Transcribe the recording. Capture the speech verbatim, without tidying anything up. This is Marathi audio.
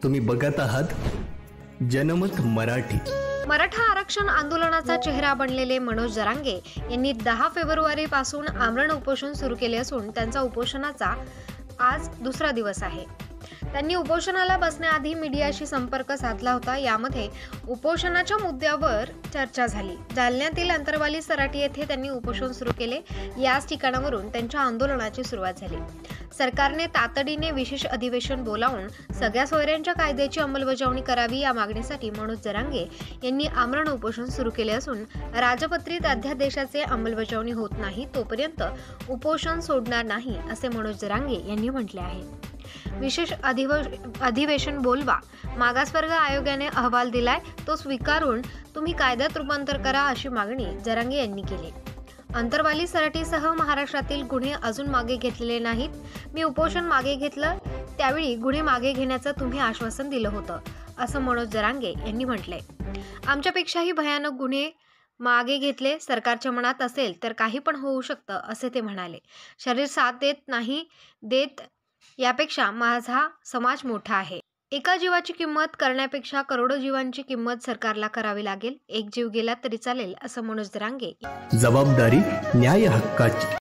तुम्ही बघत आहात जनमत मराठी। मराठा आरक्षण आंदोलनाचा चेहरा बनलेले मनोज जरांगे यांनी दहा फेब्रुवारी पासून आमरण उपोषण सुरू केले असून त्यांचा उपोषणाचा आज दुसरा दिवस आहे। त्यांनी उपोषणाला बसण्याआधी मीडियाशी संपर्क साधला होता। यामध्ये उपोषणाच्या मुद्द्यावर चर्चा झाली। जालन्यातील अंतरवाली सराटी येथे त्यांनी उपोषण सुरू केले। याच ठिकाणावरून त्यांच्या आंदोलनाची सुरुवात झाली। सरकारने तातडीने विशेष अधिवेशन बोलावून सगळ्या सोयऱ्यांच्या कायद्याची अंमलबजावणी करावी या मागणीसाठी मनोज जरांगे यांनी आमरण उपोषण सुरू केले असून राजपत्रित अध्यादेशाचे अंमलबजावणी होत नाही तोपर्यंत उपोषण सोडणार नाही असे मनोज जरांगे यांनी म्हटले आहे। विशेष अधिवेशन बोलवा, मागासवर्ग आयोगाने अहवाल दिलाय तो स्वीकारून तुम्ही कायद्यात रूपांतर करा अशी मागणी जरांगे यांनी केली। अंतरवाली सराटीसह महाराष्ट्रातील गुन्हे अजून मागे घेतलेले नाहीत। मी उपोषण मागे घेतलं त्यावेळी गुन्हे मागे घेण्याचं तुम्ही आश्वासन दिलं होतं असं मनोज जरांगे यांनी म्हटलंय। आमच्यापेक्षाही भयानक गुन्हे मागे घेतले सरकारच्या मनात असेल तर काही पण होऊ शकतं असे ते म्हणाले। शरीर साथ देत नाही देत यापेक्षा माझा समाज मोठा आहे। एका जीवाची किंमत करण्यापेक्षा करोडो जीवांची किंमत सरकारला करावी लागेल। एक जीव गेला तरी चालेल असं मनोज जरांगे। जबाबदारी न्याय हक्काची।